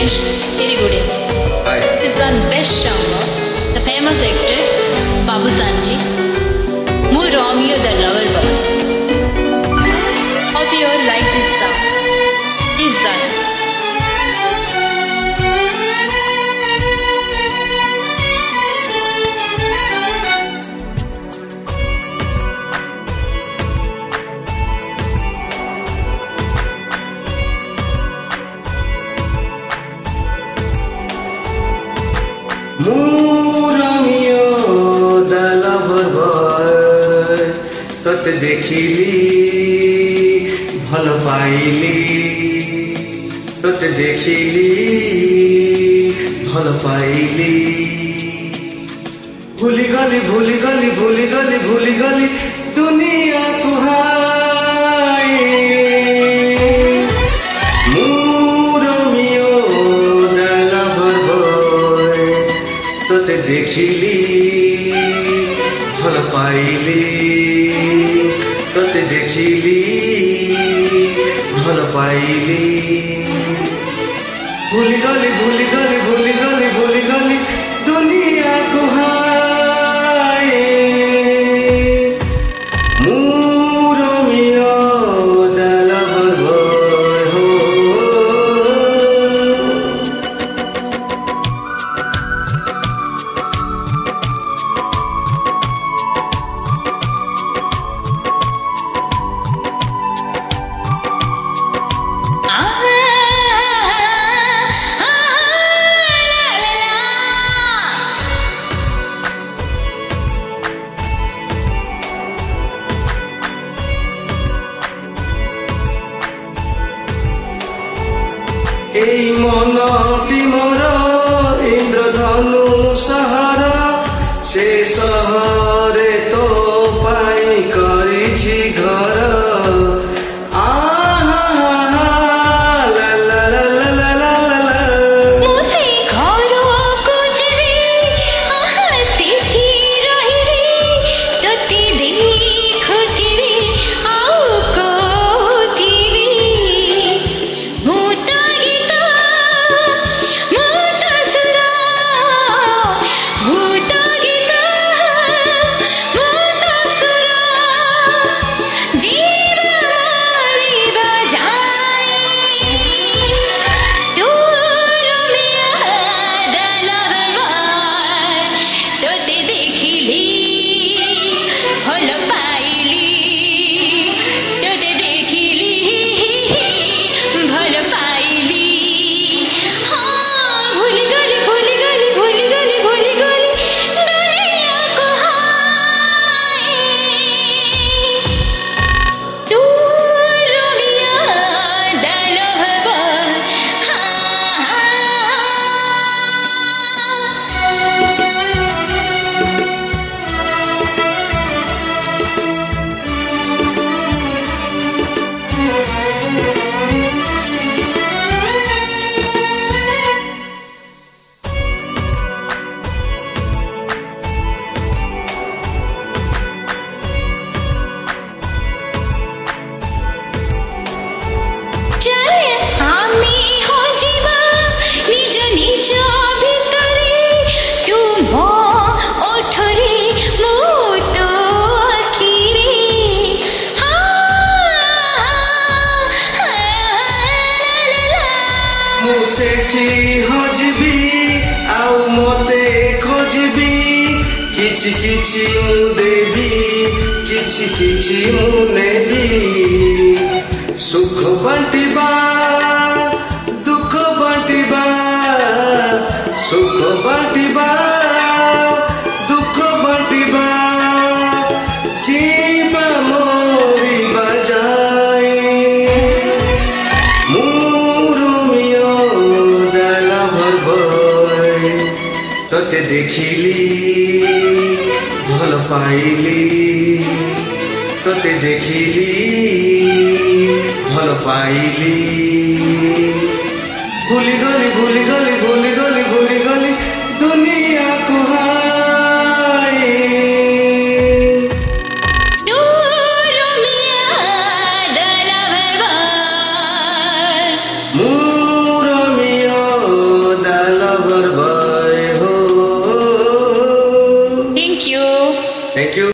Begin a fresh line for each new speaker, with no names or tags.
Ramesh, very good evening.
Hi.
This is one best singer, the famous actor Babu Sanji, Mu Romeo the lover boy. Hope you all like this song. Please join.
Romeo the lover boy तोते देखिली भल पाइली तोते देखिली भल पाइली भूली गली भूली गली भूली गली भूली गली दुनिया को हाय रोमियो द लवर बॉय तोते देखिली भल पाइली तोते देखिली भल पाइली भूली गली भूली गली भूली गली भूली गली दुनिया को हाय रोमियो द लवर बॉय हो এই মনটি মোর ইন্দ্রধনু সহারা সে সহরে তো পাই করিছি ঘর सेठी हजबी आउ मते खोजबी किछि किछि मु देबी किछि किछि मु नेबी सुख बांटिबा दुख बांटिबा सुख बांटिबा दुख बांटिबा जीवा मोरी बजाए तोते देखिली भल पाइली तोते देखिली भल पाइली भूली गली भूली गली भूली गली भूली गली दुनिया को हाय रोमियो थैंक यू।